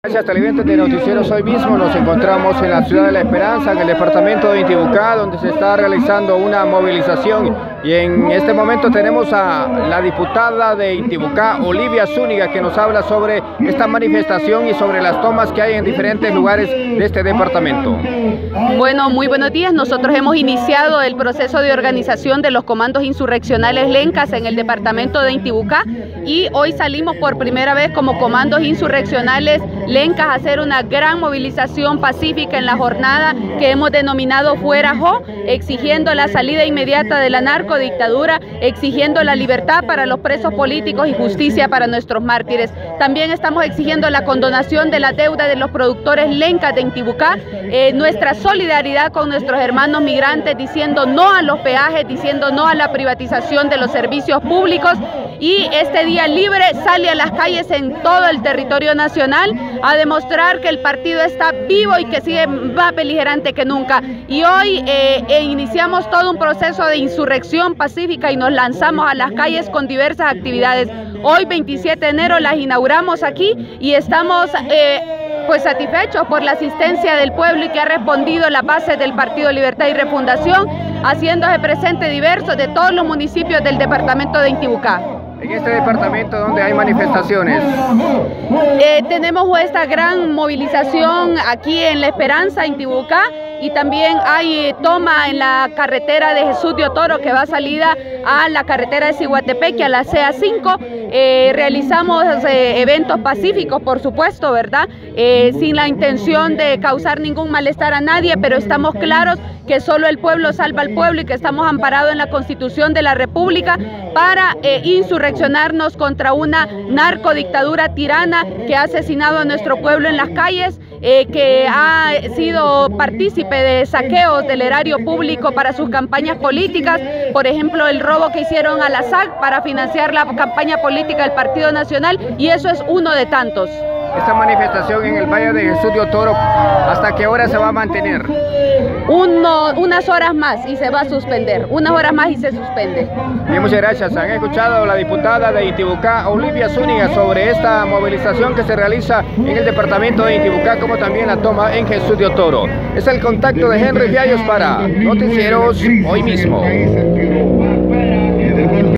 Gracias, televidentes de Noticieros. Hoy mismo nos encontramos en la ciudad de La Esperanza, en el departamento de Intibucá, donde se está realizando una movilización. Y en este momento tenemos a la diputada de Intibucá, Olivia Zúñiga, que nos habla sobre esta manifestación y sobre las tomas que hay en diferentes lugares de este departamento. Bueno, muy buenos días. Nosotros hemos iniciado el proceso de organización de los comandos insurreccionales Lencas en el departamento de Intibucá y hoy salimos por primera vez como comandos insurreccionales Lencas a hacer una gran movilización pacífica en la jornada que hemos denominado Fuera Jo, exigiendo la salida inmediata de la narcodictadura, exigiendo la libertad para los presos políticos y justicia para nuestros mártires. También estamos exigiendo la condonación de la deuda de los productores Lencas de Intibucá, nuestra solidaridad con nuestros hermanos migrantes, diciendo no a los peajes, diciendo no a la privatización de los servicios públicos. Y este día libre sale a las calles en todo el territorio nacional a demostrar que el partido está vivo y que sigue más beligerante que nunca. Y hoy iniciamos todo un proceso de insurrección pacífica y nos lanzamos a las calles con diversas actividades. Hoy 27 de enero las inauguramos aquí y estamos pues satisfechos por la asistencia del pueblo y que ha respondido las bases del Partido Libertad y Refundación, haciéndose presente diversos de todos los municipios del departamento de Intibucá. En este departamento donde hay manifestaciones, tenemos esta gran movilización aquí en La Esperanza, Intibucá, y también hay toma en la carretera de Jesús de Otoro que va salida a la carretera de Ciguatepeque, a la CA5. Realizamos eventos pacíficos, por supuesto, ¿verdad? Sin la intención de causar ningún malestar a nadie, pero estamos claros que solo el pueblo salva al pueblo y que estamos amparados en la Constitución de la República para insurreccionarnos contra una narcodictadura tirana que ha asesinado a nuestro pueblo en las calles, que ha sido partícipe de saqueos del erario público para sus campañas políticas, por ejemplo el robo que hicieron a la SAC para financiar la campaña política del Partido Nacional, y eso es uno de tantos. Esta manifestación en el Valle de Jesús de Otoro, ¿hasta qué hora se va a mantener? Unas horas más y se va a suspender, unas horas más y se suspende. Bien, muchas gracias. Han escuchado a la diputada de Intibucá, Olivia Zúñiga, sobre esta movilización que se realiza en el departamento de Intibucá, como también la toma en Jesús de Otoro. Es el contacto de Henry Fiallos para Noticieros Hoy Mismo.